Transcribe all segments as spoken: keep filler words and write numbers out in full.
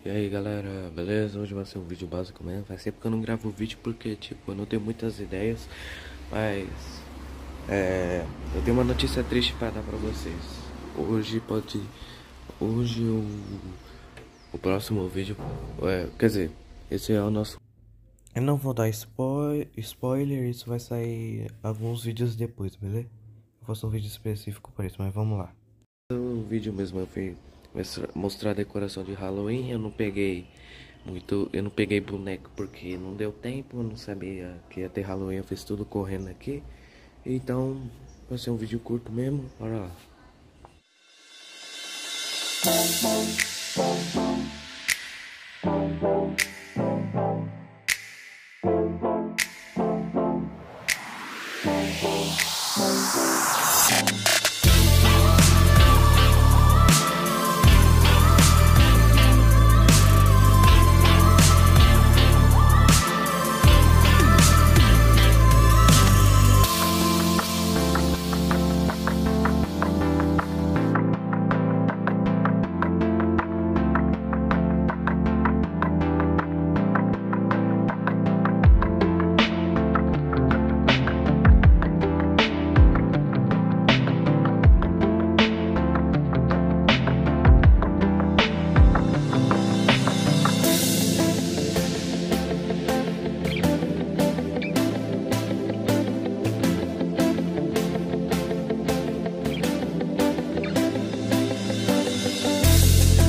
E aí galera, beleza? Hoje vai ser um vídeo básico mesmo. Faz tempo que eu não gravo vídeo porque, tipo, eu não tenho muitas ideias. Mas, é, eu tenho uma notícia triste pra dar pra vocês. Hoje pode, hoje o, o próximo vídeo, é, quer dizer, esse é o nosso... Eu não vou dar spoil, spoiler, isso vai sair alguns vídeos depois, beleza? Eu faço um vídeo específico pra isso, mas vamos lá. O vídeo mesmo eu fui mostrar a decoração de Halloween. Eu não peguei muito, eu não peguei boneco porque não deu tempo, eu não sabia que ia ter Halloween, eu fiz tudo correndo aqui. Então vai ser um vídeo curto mesmo, bora lá.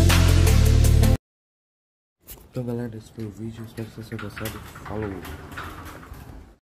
Então galera, esse foi o vídeo, espero que vocês tenham gostado. Falou!